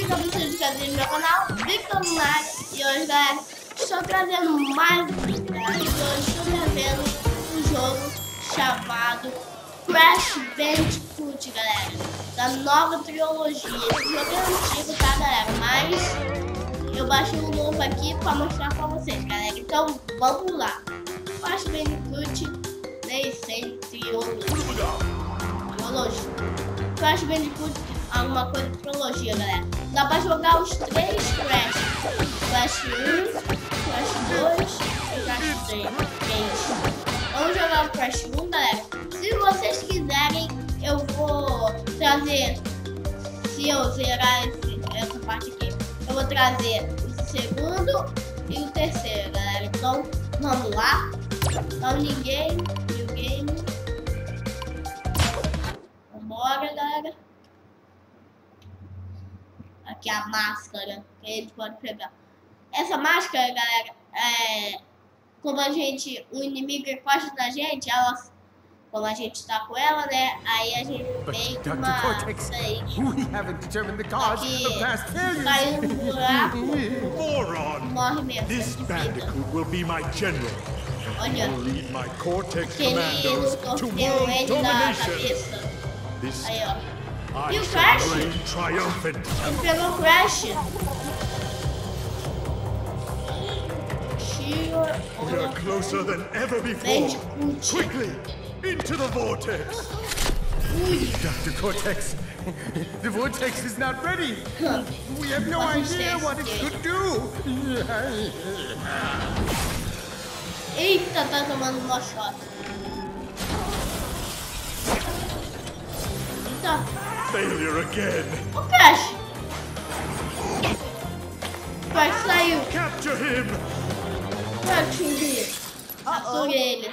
siga muito inscrito no meu canal, clica no like. E hoje, galera, estou trazendo mais um vídeo, galera. E hoje estou trazendo um jogo chamado Bandicoot, galera, da nova trilogia. Esse jogo é antigo, tá, galera? Mas eu baixei um novo aqui para mostrar para vocês, galera. Então, vamos lá. Bandicoot, nem sei, trilogia. Bandicoot, alguma coisa de trilogia, galera. Dá pra jogar os três Crash. Crash 1, Crash 2 e Crash 3. Vamos jogar o Crash 1, galera. Se vocês quiserem, eu vou trazer, se eu zerar essa parte aqui, eu vou trazer o segundo e o terceiro, galera. Então, vamos lá. Então, ninguém, new game. Vambora, galera. Aqui a máscara que a gente pode pegar. Essa máscara, galera, como o inimigo encosta na gente, como a gente tá com ela, né? Aí a gente vem com uma caiu no buraco, morre mesmo. This Bandicoot will be my general. Olha, Lead my Cortex que ele commandos to torceu world ele da domination. cabeça. This Aí, ó. I E o shall Crash? reign triumphant. Ele pegou o Crash. We are closer than ever before. Bandicoot. Quickly, into the vortex. Dr. Cortex, the vortex is not ready. We have no idea what it could do. Eita, tá tomando uma shot. Eita. Failure again. O Crash. O Crash saiu. Capture him. Captura ele.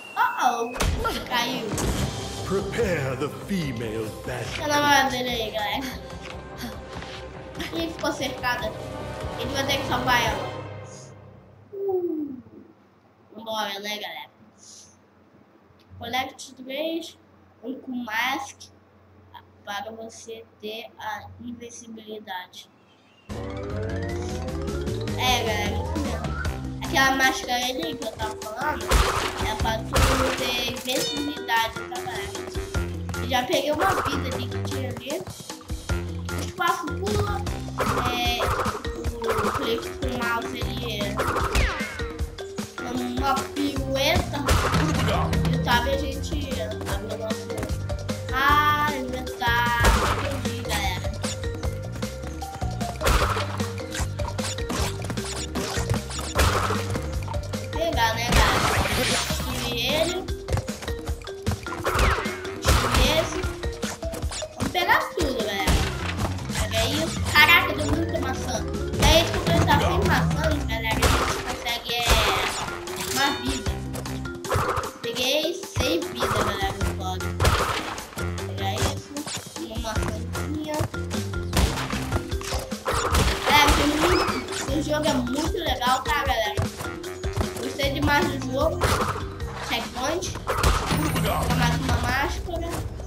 Caiu. Prepare the female Tá Bandicoot. na madeira aí, galera. E ficou cercada. A gente vai ter que salvar ela. Vambora, né, galera? Collect 3, com mask para você ter a invencibilidade. Galera, isso mesmo. Aquela máscara ali que eu tava falando é pra tu ter invencibilidade, tá, galera? Eu já peguei uma vida ali que tinha ali. O espaço pula. O clique com o mouse ele uma pirueta. E sabe, a gente abre o nosso inventário. Entendi, galera. Vou pegar, né, galera? Tire ele. Tire esse. Vamos pegar tudo, galera. Pega isso. Caraca, deu muita maçã. E aí, se completar 100 maçãs, galera, a gente consegue uma vida. Peguei 6 vidas, galera, no blog. Vou pegar isso. Uma maçãzinha. O jogo é muito legal, tá, galera? Gostei demais do jogo. Checkpoint. Vou mais uma máscara.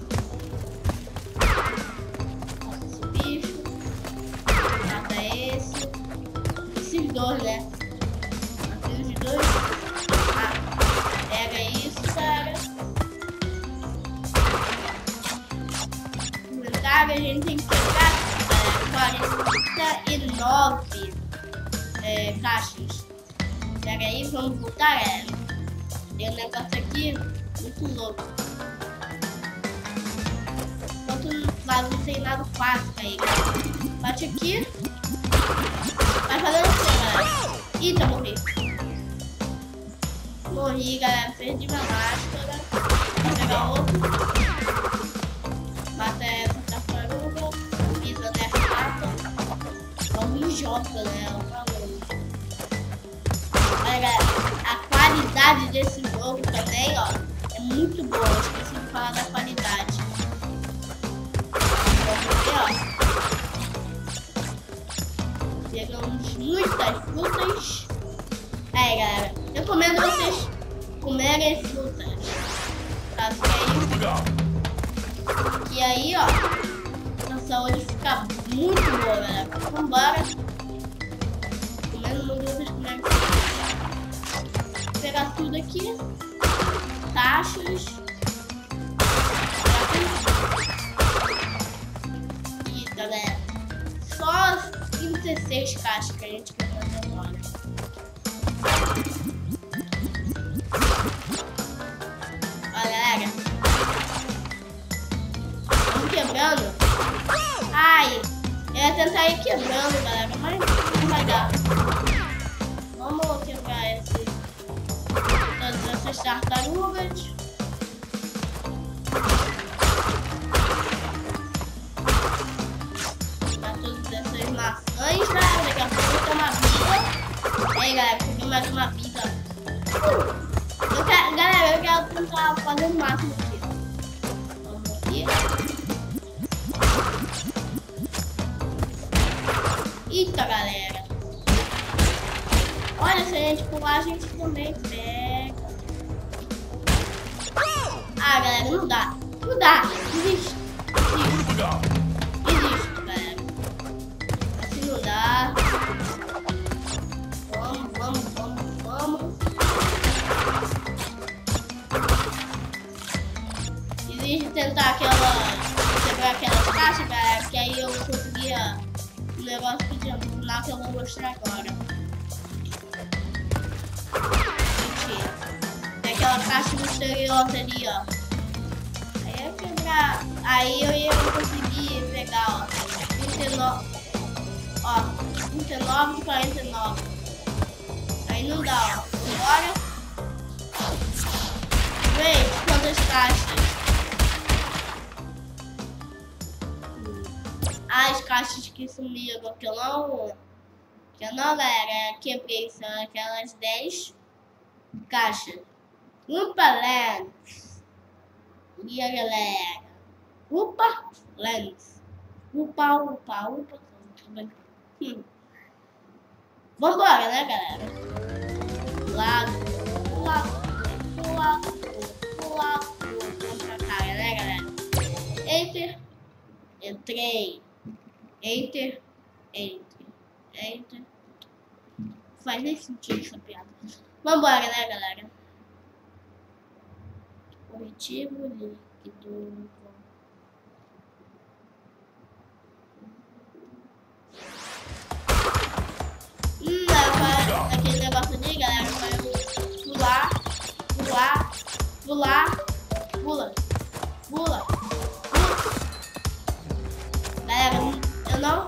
Mata esse bicho. Mata esse. Esses dois, né? Matei os dois. Pega isso, cara. Inventário, a gente tem que pegar 49 caixas. Pega aí, vamos voltar, galera. Tem um negócio aqui muito louco. Enquanto não tem nada fácil aí, galera. Bate aqui. Vai fazendo assim, galera. Eita, morri. Morri, galera. Perdi minha máscara. Vou pegar outro. Mata essa tartaruga. Pisa nessa rata. Vamos joga, né? Olha, galera. A qualidade desse jogo também, ó, é muito boa. Eu esqueci de falar da qualidade. Vamos ver, ó. Pegamos muitas frutas. Galera, recomendo vocês comerem frutas. Tá? E aí, ó, saúde fica muito boa, galera. Vambora. Comendo muitas comidas. Vou pegar tudo aqui. Taxas. E galera, só 36 caixas que a gente quer fazer agora. Ó, galera. Estamos quebrando. Ai, eu ia tentar ir quebrando, galera, mas não vai dar. Vamos quebrar todas essas tartarugas. Maçãs, galera, daqui a pouco eu tenho uma vida. E aí, galera, peguei mais uma vida. Galera, eu quero tentar fazer o máximo aqui. Vamos aqui. Eita, galera. Olha, se a gente pular, a gente também pega. Ah, galera, não dá. Não dá. Desiste. Vamos. Exige tentar quebrar aquelas caixas, galera, que aí eu conseguia um negócio que que eu vou mostrar agora. Tem aquela caixa misteriosa ali, ó. Aí eu quebrar. Aí eu ia conseguir pegar, ó, 29. Ó, 29 de 49. Aí não dá, ó. Bora. Vem, quantas caixas? As caixas que sumiram, que eu não, galera, quebrei, são aquelas 10 caixas. Upa Lens. E a galera? Upa Lens. Upa. Vambora, né, galera? Vamos pra cá, né, galera? Enter. Entrei. Enter. Faz nem sentido essa piada. Vambora, né, galera? Corretivo, líquido. Aquele negócio ali, galera, vai pula. Galera, eu não...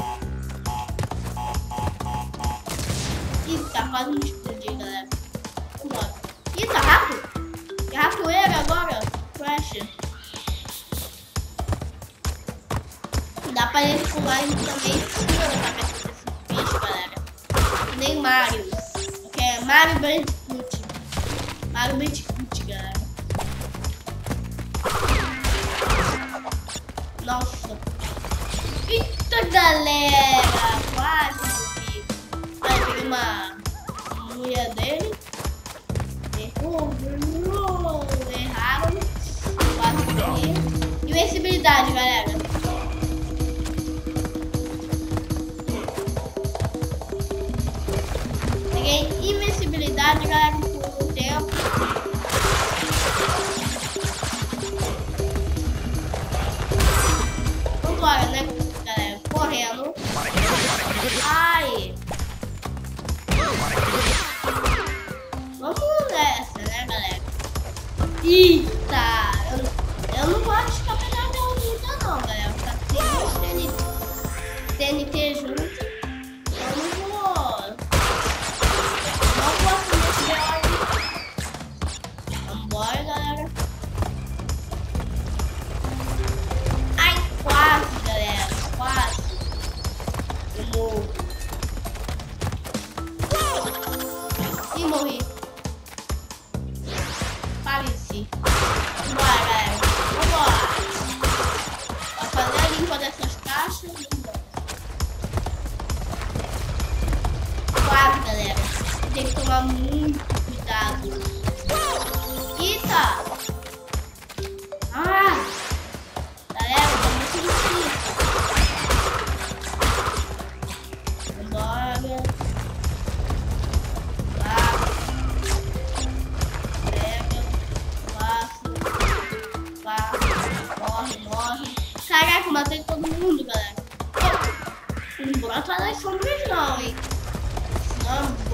Ih, tá quase me explodir, galera. Vambora. Ih, tá rápido. Capoeira agora, flecha. Dá pra eles pularem também em cima da cabeça desse bicho, galera. Nem Mario. Que é Mario Bandicoot. Galera. Nossa. Eita, galera. Quase morri. Aí peguei uma mulher dele. Erraram. Quase morri. Invencibilidade, galera. Peguei invencibilidade, galera, por um tempo. Vambora, né, galera? Correndo. Ai. Vamos nessa, né, galera? Eita. Eu não vou arriscar pegar aquela luta, não, galera. Tem uns TNT junto. Vambora, galera. Ai, quase, galera. Quase. Eu morro. E morri. Pareci. Vambora, galera. Vambora. Vai fazer a limpa dessas caixas. Quase, galera. Tem que tomar muito cuidado. Eita! Ah! Galera, tá muito difícil.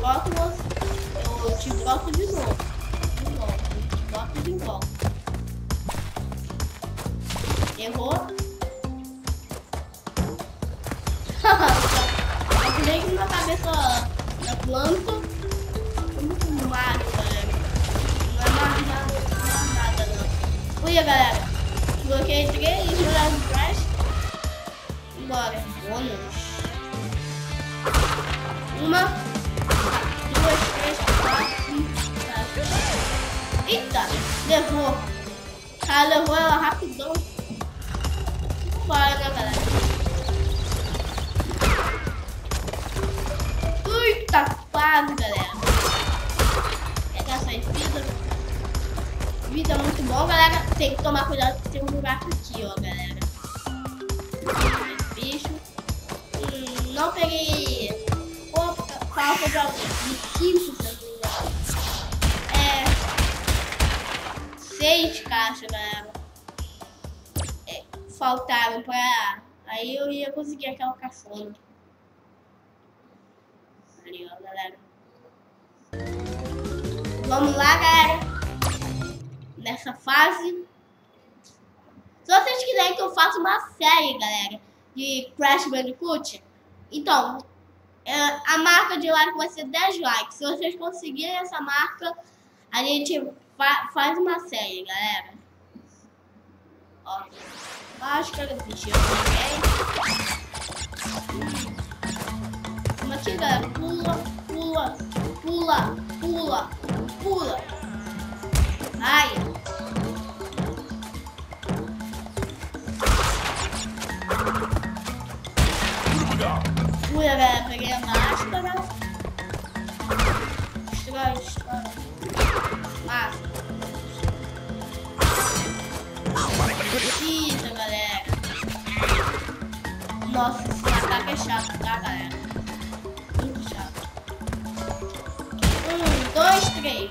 eu te boto de novo. Eu te boto de volta. Errou. Eu pulei com minha cabeça na planta. Muito Mario, galera. Não é mais nada, não. Fui, galera. Bloqueei 3 jogar de crash. Bora. Bônus. 1, 2, 3, 4, 5, 6. Eita! Levou. O cara levou ela rapidão. Bora, né, galera? Eita, quase, galera. Pegar essa vida. Vida é muito bom, galera. Tem que tomar cuidado que tem um buraco aqui, ó, galera. Bicho. Não peguei. Falta de alguém. 5, se não me engano. 6 caixas, galera. Faltaram pra. Aí eu ia conseguir aquela cafona. Ali, ó, galera. Vamos lá, galera. Nessa fase. Se vocês quiserem que eu faça uma série, galera, de Crash Bandicoot, então, a marca de like vai ser 10 likes. Se vocês conseguirem essa marca, a gente faz uma série, galera. Ó. Acho que era bicho, Vamos aqui, galera. Pula, pula, pula, pula, pula. Ai. Pula, galera. Peguei a máscara. Destrói. Máscara. Isso, galera. Nossa, esse ataque é chato, tá, galera? Muito chato. 1, 2, 3.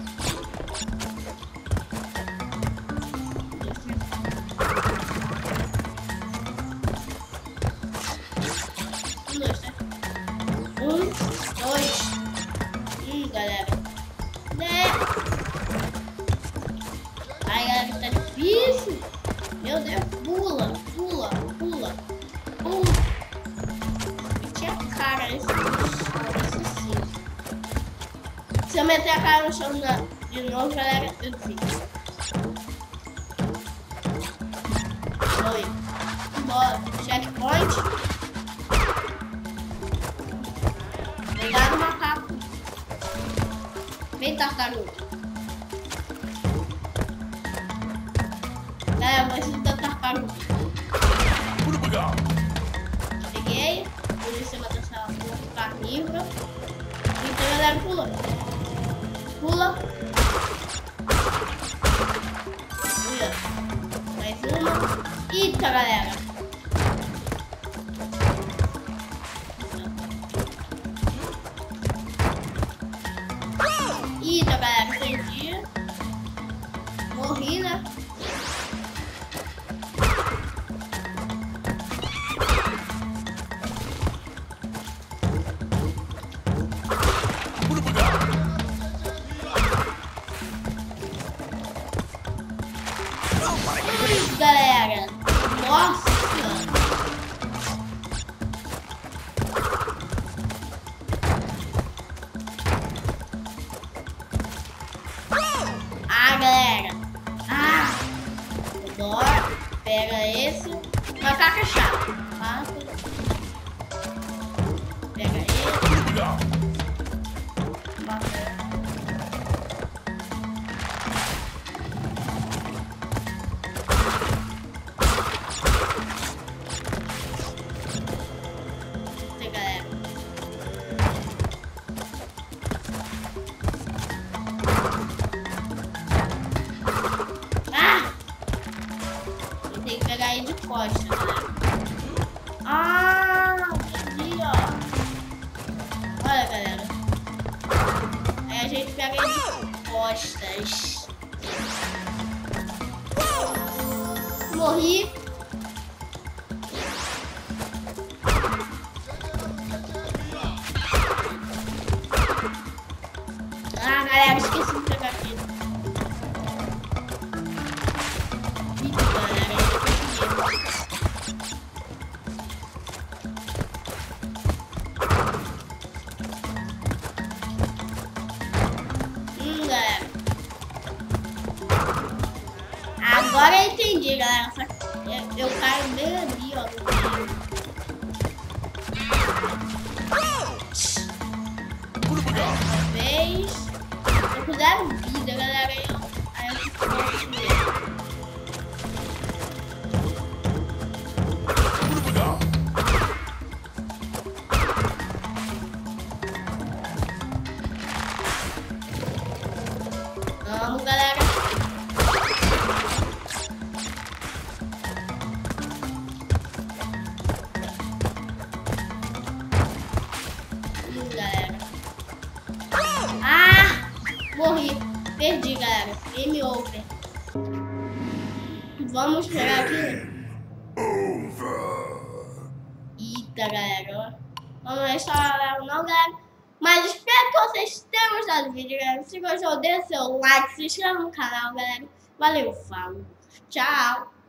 1, 2, galera. Ai, galera, tá difícil. Meu Deus, pula, pula, pula, pula. Meti a cara nesse sim. Se eu meter a cara no chão de novo, galera, eu desisto. Oi. Bora, checkpoint. Obrigado, macaco. Vem, tartaruga. Mas ele tá tartaruga. Peguei. Vou em cima dessa carnívora. Então, galera, pula. Pula. Mais uma. Eita, galera. Eita, galera. Entendi. Morri, né? Galera, nossa! Galera! Bora! Pega esse. Macaco é chato. Pega ele. De costas, né? Entendi, ó. Olha, galera. Aí a gente pega ele de costas. Morri. galera. Só que eu caio bem ali, ó. Uma vez. Eu com 0 vida, galera. Aí eu fico forte mesmo. Vamos, galera. Galera. Ah! Morri. Perdi, galera. Game over. Vamos pegar aqui. Eita, galera. Vamos restaurar não, galera. Mas espero que vocês tenham gostado do vídeo, galera. Se gostou, dê seu like, se inscreva no canal, galera. Valeu, falou. Tchau.